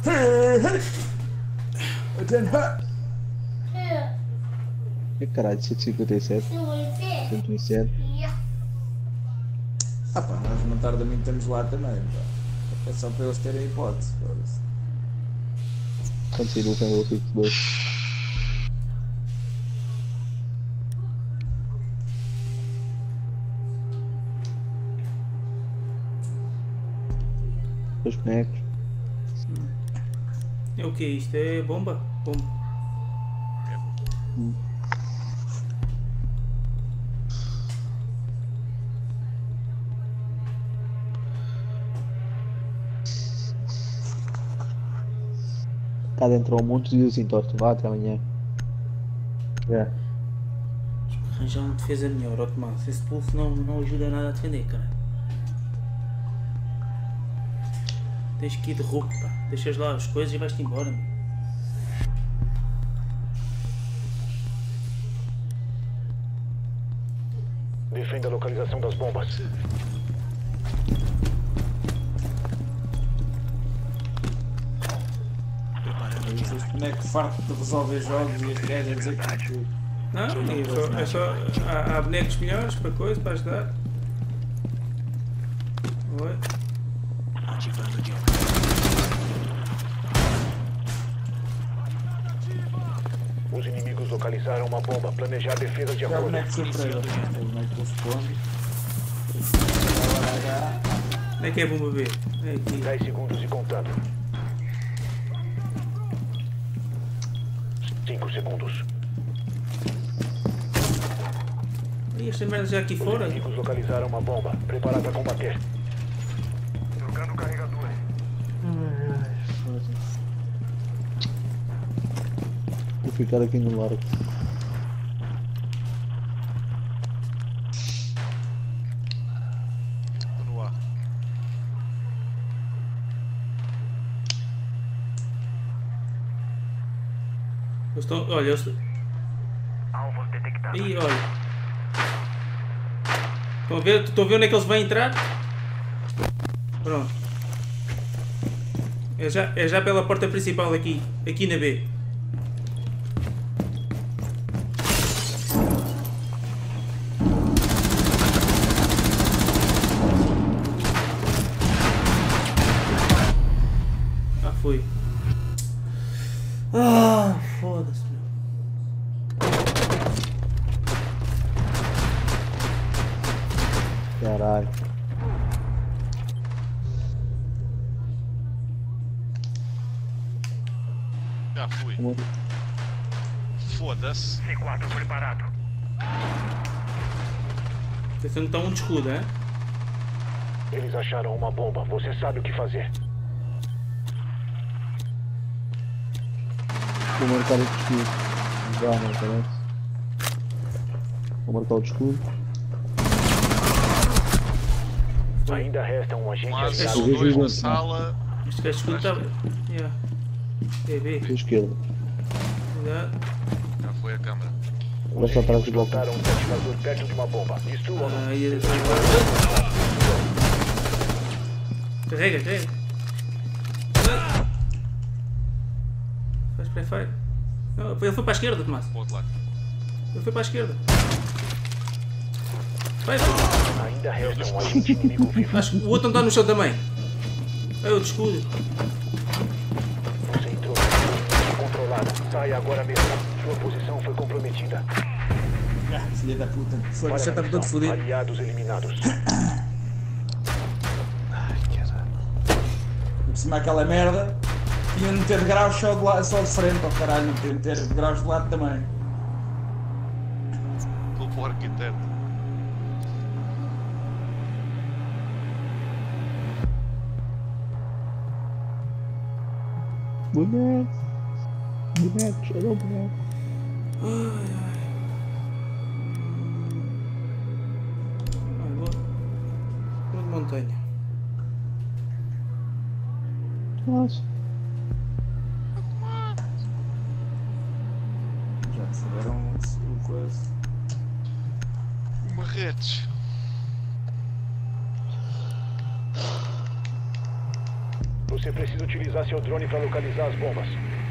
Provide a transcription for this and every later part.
Que caralho, 157. 107. Ah pá, nós não tarda muito estamos lá também, pá. É só para eles terem hipótese. Continua com o Pico 2. Os bonecos. É o que é isto? É bomba? Bomba. Cá dentro há um monte de assim, torto. Vá até amanhã. É. Arranjar uma defesa melhor, ó Tomás. Esse pulso não ajuda nada a defender, cara. Tens que ir de roupa, pá. Deixas lá as coisas e vais-te embora, meu. Defenda a localização das bombas. Os bonecos fartos de resolver jogos e as gajas a dizer que Não, é só há bonecos melhores para coisa, para ajudar. Oi. Ativando de Os inimigos localizaram uma bomba. Planejar a defesa de é o acordo. boneco surpresa. O boneco que responde. Onde é que é a bomba B? É aqui. 10 segundos e contando. 5 segundos. E esta merda já aqui Os fora? inimigos localizaram uma bomba. Preparado a combater. Trocando carregador. Vou ficar aqui no largo. no ar. Eles estão. Olha, eles. Alvos detectados. Ih, olha. Estão a ver onde é que eles vão entrar? Pronto. É já pela porta principal aqui. Aqui na B. Ah, foi. Ah, foda-se, meu. Caralho. Já fui. Como- Foda-se. C4 preparado. Você não está um de escudo, é? Eles acharam uma bomba. Você sabe o que fazer. Vou marcar o escudo. Já não parece. Vou marcar o escudo. Ainda resta um agente Mas aliado. são Vejo dois na junto, sala. Este gajo escudo está. Yeah. É B. À esquerda. Cuidado. Já foi a câmara. Vai estar atrás do balcão. Colocaram um desativador perto de uma bomba. Destruam-no. Aí ele carrega, carrega. Faz pré-fire. Não, ele foi para a esquerda, Tomás. Pro outro lado. Ele foi para a esquerda. Vai, vai. Ainda resta um agente inimigo vivo. Acho que o outro não está no chão também. É o de escudo. Você entrou na controlada. Saia agora mesmo. Sua posição foi comprometida. Ah, filha da puta. Foi, Para já a está todo missão. fodido. Aliados eliminados. Por cima aquela merda. Tinha de meter graus só de frente, oh caralho. Não tinha de meter graus de lado também. Vou para o arquiteto. Boneco. Boneco, olha o boneco. Ai, vou. Vou de montanha. Nossa. Já fizeram o coisa. Marretes. Você precisa utilizar seu drone para localizar as bombas.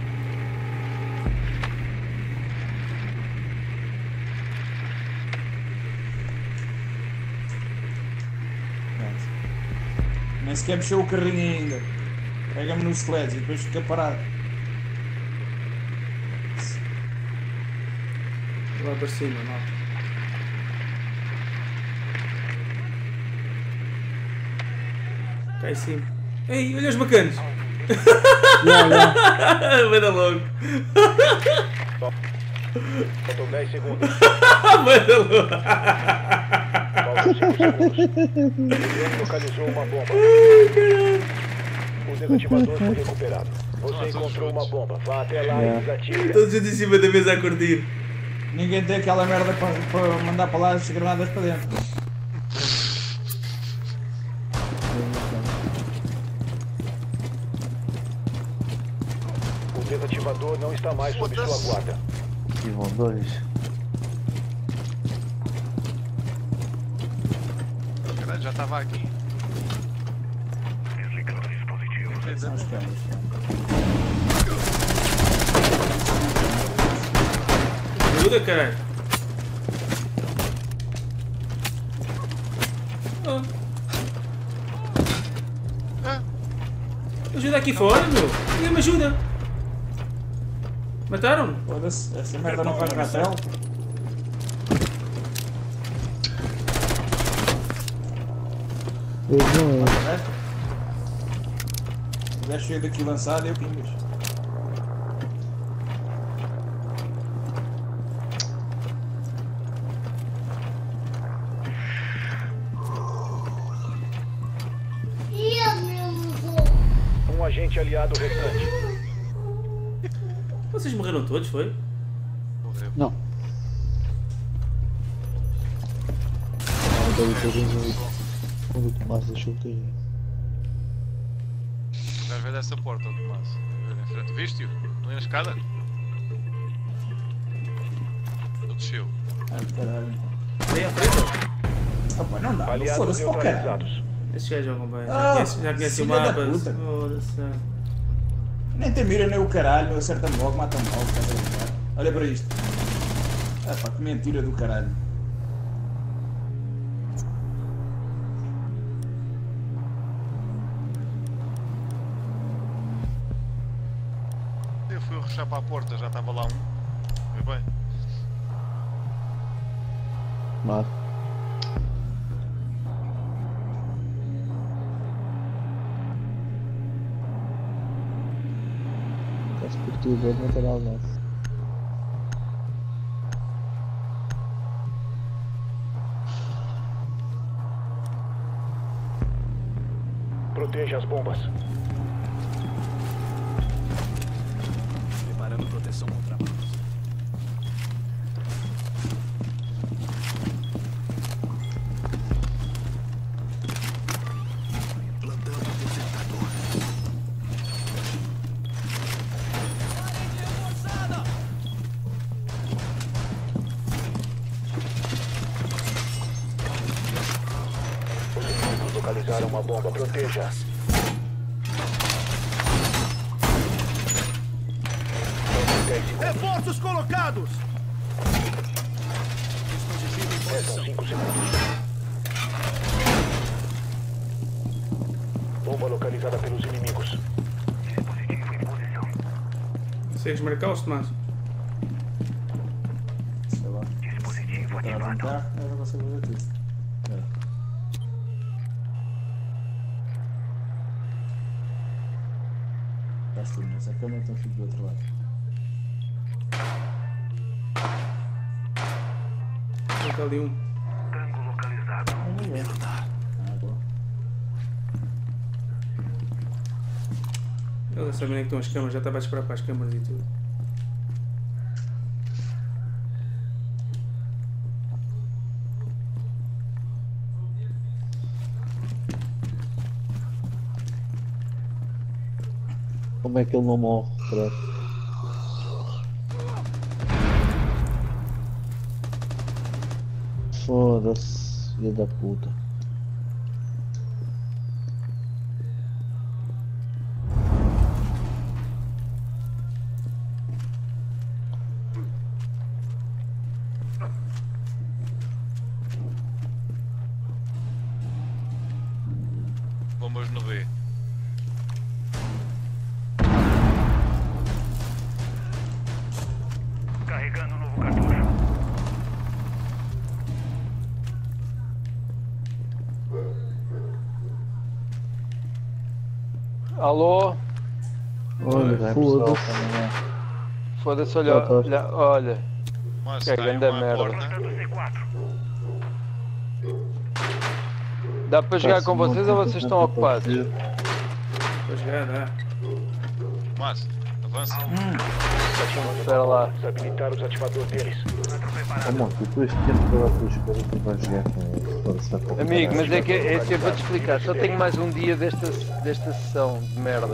Nem sequer mexeu o carrinho ainda. Pega-me nos sleds e depois fica parado. Lá para cima, malta. Cá em cima. Ei, olha os bacanos! Vai dar logo! Faltam 10 segundos. Vai dar logo! Faltam 5 segundos. O drone localizou uma bomba. O desativador foi recuperado. Você encontrou uma bomba. Vá até lá e desative. Todos em cima da mesa a curtir. Ninguém tem aquela merda para mandar para lá as granadas para dentro. O desativador não está mais sob sua guarda. E vão dois. Caralho, já estava aqui. São as câmeras. Ajuda, caralho! Oh. Ajuda aqui fora, meu! Ninguém me ajuda! Mataram-me? Foda-se, essa merda não faz ratel. Se tiver cheio daqui lançado, eu pingas. Um agente aliado restante. Vocês morreram todos, foi? Morreu. Não. Daí quando o Tomás deixou cair. Vais ver dessa porta, Tomás. Vai ver em frente. Viste-o? Não é na escada? Ele desceu. Ai caralho. Aí à frente. Ah, pá, não dá, não Aliados foda-se para o caralho. neutralizados. Esses gajos jogam bem. Ah, Já conhecem o filha da mapa. puta. Foda-se. Nem tem mira nem o caralho, acerta-me logo, mata-me logo, estás a brincar. Olha para isto. Ah pá, que mentira do caralho. Eu fui rushar para a porta, já estava lá um. Foi bem. Mas estás por tudo, não terá almoço. Proteja as bombas. Preparando proteção contra maus. Plantando detectador. Os inimigos localizaram uma bomba. Proteja. Reforços colocados! Restam 5 segundos. Bomba localizada pelos inimigos. Consegues marcar-os, Tomás? Sei lá. Dispositivo ativado. Eu não consigo ver tudo. Estás tudo nessa câmera, então fico do outro lado. Está ali um. Tango localizado. Ah, boa. Eles sabem onde é que estão as câmaras, já estava a esperar para as câmaras e tudo. Como é que ele não morre? Parece. Foda-se, filha da puta. Estamos no B. Carregando um novo cartucho. Alô? Olha, foda-se. Foda-se, olha, Tá, tá. olha. Mas Que caiu grande uma merda. porta. Plantando C4. Dá para jogar com Parece vocês ou muito vocês estão ocupados? Vou jogar, dá. Mas, avança. Espera lá. Desabilitar os ativadores deles. Amor, tu este tempo toda a tua escolha tu vais jogar com ele. Foda-se, vai para o Amigo, caralho. mas é que eu vou-te explicar. Só tenho mais um dia desta sessão de merda.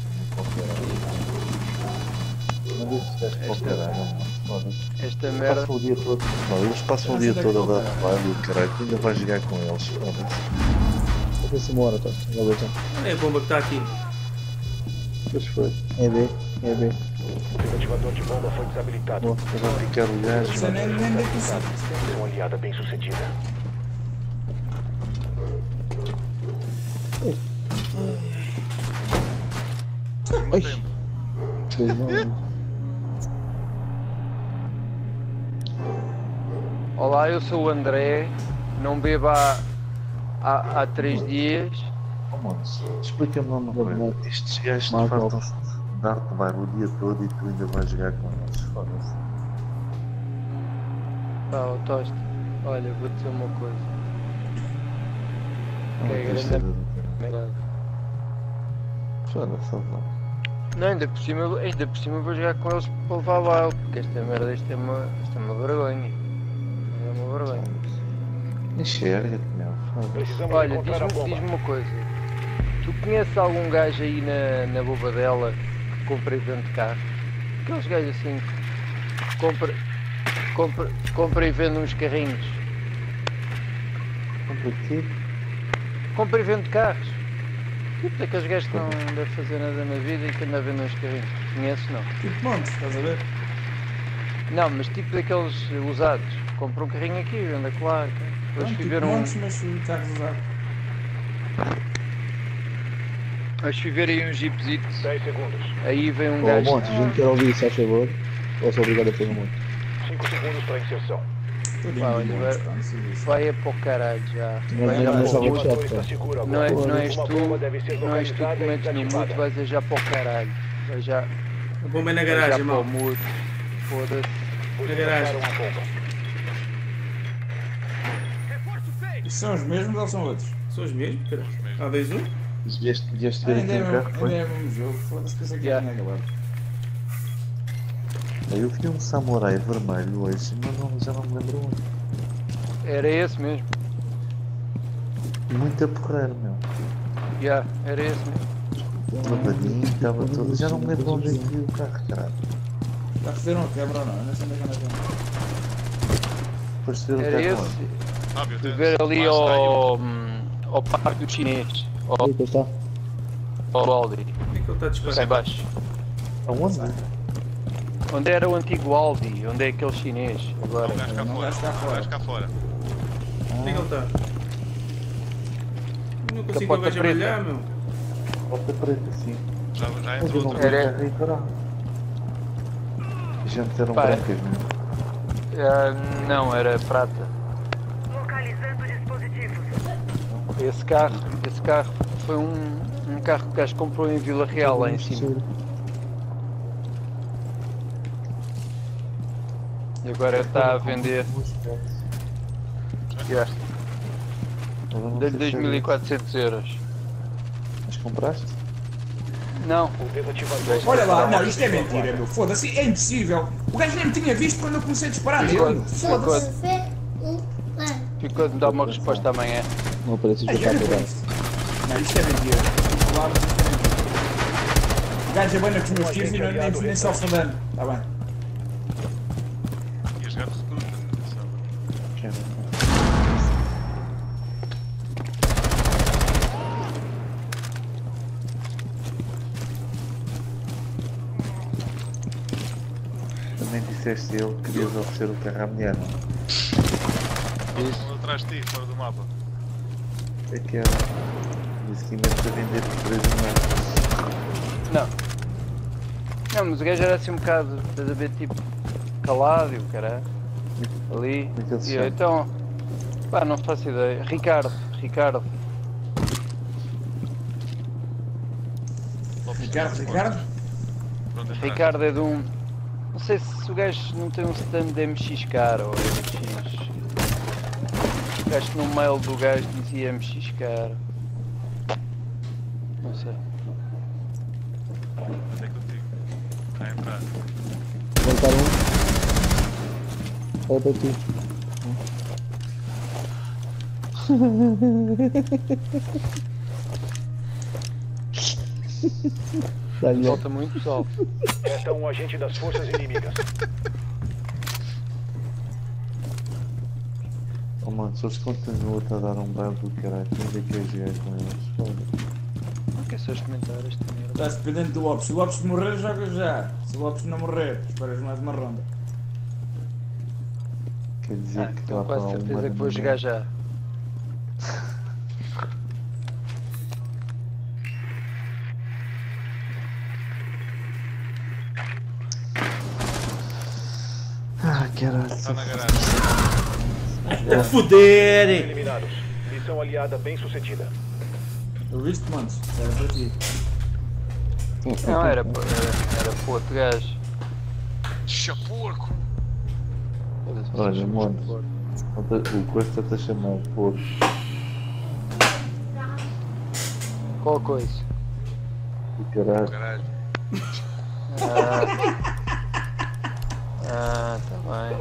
Mas isso vais para o caralho, amor. Foda-se. Esta merda. Passam o dia todo. Não, eles passam o dia todo a dar trabalho e o caralho. Tu ainda vais jogar com eles. Foda-se. Foda-se uma hora, Tosta. Já vejo. Olha a bomba que está aqui. Pois foi. É B. É B. O desativador de bomba foi desabilitado. Bom, eu vou ficar o gajo. Isso nem daqui sabe. Missão aliada bem sucedida. Ai. Pois não. Olá, eu sou o André. Não bebo há 3 dias. Oh, mano, explica-me lá uma coisa. Estes gajos Marco. fartam-se de dar-te bar o dia todo e tu ainda vais jogar com eles. Foda-se. Pá, ó Tosta, olha, vou dizer uma coisa. Não, Que é isto grande é- merda. Foda-se, não. Não, ainda por cima vou jogar com eles para levar lá, porque esta merda, isto é uma vergonha. É uma vergonha. Enxerga-te, meu. Foda-se. Precisamos Olha, encontrar a bomba. diz-me uma coisa. Tu conheces algum gajo aí na Bobadela que compra e vende carro? Aqueles gajos assim que compra e vende uns carrinhos. Compra aqui. Compra e vende carros. Tipo daqueles gajos que não devem fazer nada na vida e que andam a vender uns carrinhos. Conheces, não? Tipo monte, estás a ver? Não, mas tipo daqueles usados. Compra um carrinho aqui, vende acolá. Depois Não, fui tipo ver montes, mas carros usados. Mas fui ver aí uns jeepzitos. 10 segundos. Aí vem um Ô, gajo. Monte, a gente quer ouvir isso, faz favor. Ou sou obrigado a pôr no Monte. 5 segundos para inserção. Todinho Pá, de olha, montes, pá, não sei disso. Vai é para o caralho já. Não, Vai não, já não, para o só vou caralho. Ativador chato. está seguro Não, agora. não és Uma tu, bomba deve ser não és tu que localizada e metes no mute, desativada. vais é já para o caralho. Vai já, A bomba é na vai já garagem, para o mal. mute. Foda-se. Vocês Na garagem. acharam a bomba. Isso são os mesmos ou são outros? São os mesmos, cara. Há 2-1? Devieste ver Ah, aqui ainda é um carro, o foi? mesmo jogo, foda-se, pensei que já Yeah. tinha acabado. Aí eu vi um samurai vermelho hoje, mas não, já não me lembro onde. Era esse mesmo. Muito a porrer, meu. Já, era esse mesmo. Lavadinho, estava todo. Já não me lembro onde é que vi o carro, caralho. Já fizeram a quebra ou não? Eu não sei onde é que anda a quebra. Depois de ver o Era carro esse. onde? Fábio, Fui tens- ver ali lá está aí ao parque do chinês. Aí, depois está. Ao Aldi. Como é que ele está Cá em disparado? baixo. Aonde? Onde era o antigo Aldi? Onde é aquele chinês? Agora. Um gajo cá Não fora. vais cá Um fora. gajo cá fora. Onde é que ele está? Eu não consigo o Capota gajo a preta. brilhar, meu. Volta preta, sim. Já Mas eu entrou não outro. vi o Era- carro aí parado. As jantes eram Pá, brancas, meu. Não, era prata. Localizando dispositivos. Esse carro foi um carro que o gajo comprou em Vila Real, lá em cima. E agora está a vender. Já. Dei-lhe 2.400 euros. Mas compraste? Não, O desativador. Olha lá, não, isto é mentira, meu. Foda-se, é impossível. O gajo nem me tinha visto quando eu comecei a disparar nele, meu. Foda-se. ficou de me dar uma resposta amanhã. Não aparece Ai, já olha está para a isto. Não, isto é mentira. Palavras, isto é mentira. O gajo abana com os meus tiros e nem só fodando. Está bem. E a jogar de recruta, atenção. Também disseste ele que querias oferecer o carro à mulher, não? Estão atrás de ti, fora do mapa. É que era. Disse que ainda está a vender por 3,5. Não. Não, mas o gajo era assim um bocado, estás a ver, tipo, calado e o caralho. Ali. Como é que ele se E eu, chama? então. Pá, não faço ideia. Ricardo. Ricardo? Pronto, Ricardo é de um. Não sei se o gajo não tem um stand de MX cara ou MX. O gajo que no mail do gajo dizia MX cara. Não sei. Onde é que eu digo? Está a entrar. Voltar um. Olha para ti. Falta muito pessoal. Resta um agente das forças inimigas. Oh mano, se eles continuam a dar um baile do caralho, onde é que é jogar com eles? Foda-se. Não quer só experimentar esta merda. Estás dependente do Ops. Se o Ops morrer, joga já. Se o Ops não morrer, esperas mais uma ronda. Quer dizer que Tenho está quase certeza que vou jogar já. Ah, caralho. Está na garagem. Até foderem! Eliminados. Missão aliada bem sucedida. Eu viste, mano? Era para ti. Não, era para outro gajo. Chaporco! Olha, mano. O Costa está chamado por. Qual coisa? O caralho. Caralho. Tá bem.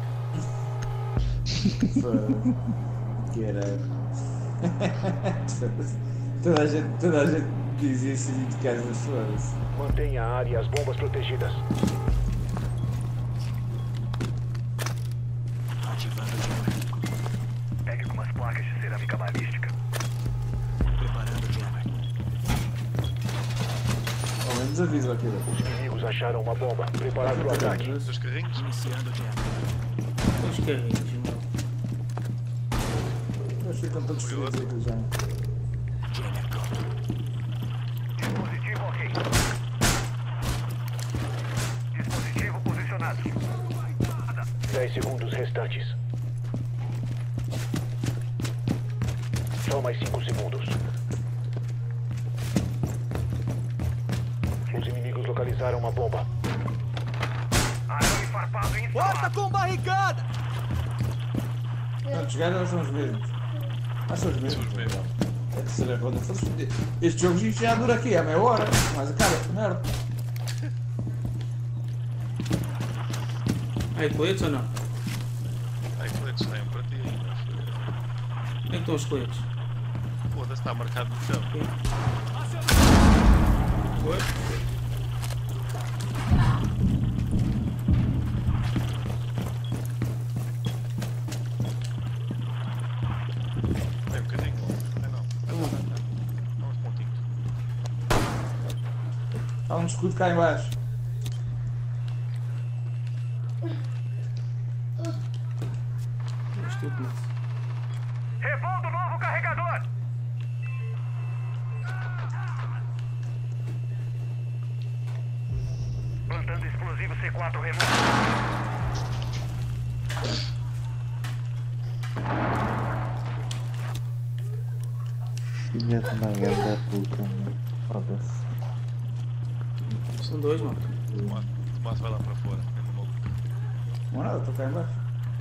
Caralho. Toda a gente dizia assim de casa, foda-se. Mantenha a área e as bombas protegidas. Ativando o jammer. Pegue algumas placas de cerâmica balística. Preparando o jammer. Ao menos aviso aquilo. Os inimigos acharam uma bomba. Preparado para o ataque. Os carrinhos? Iniciando o jammer. Os carrinhos, mano. Eu achei que estão todos felizes aqui já. Jammer pronto. Dispositivo ok. Dispositivo posicionado. 10 segundos restantes. Só mais 5 segundos. Os inimigos localizaram uma bomba. Arame farpado instalado. Com barricada! Quantos gajos são os mesmos? São os mesmos. São os mesmos. É a terceira ronda. Este jogo já dura aqui há meia hora. Mas acaba, que merda. Aí, coletes ou não? Ai, coletes saem para ti ainda. Onde é que estão os coletes? Foda-se, está marcado no chão. Foi? Tem um bocadinho. Ai não. Dá uns pontinhos. Há um escudo cá em baixo. Acho que eu começo. Repondo novo carregador. Plantando explosivo C4 remoto. Filha de uma grande puta, mano. Foda-se. São dois, mano. O Tomás vai lá para fora. É no maluco. Não é nada, estou cá em baixo.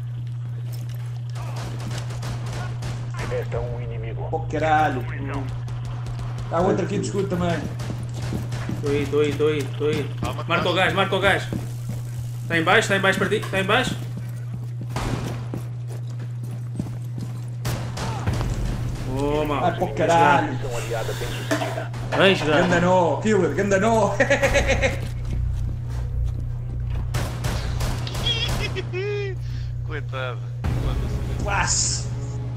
Resta um inimigo. Pô, caralho. Há outro aqui de escudo também. Tô aí. Calma, Marca o gajo. Está em baixo para ti. Está em baixo. Oh, mano. Ai, pô, caralho. Missão aliada bem sucedida. Vem jogar. Ganda nó, killer, ganda nó. Coitado. Foda-se. Classe.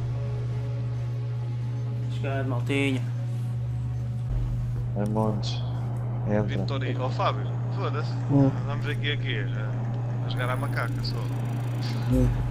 Jogar, maltinha. É montes. Entra. Vitória. Ó Fábio, foda-se. Vamos aqui a jogar à macaca só.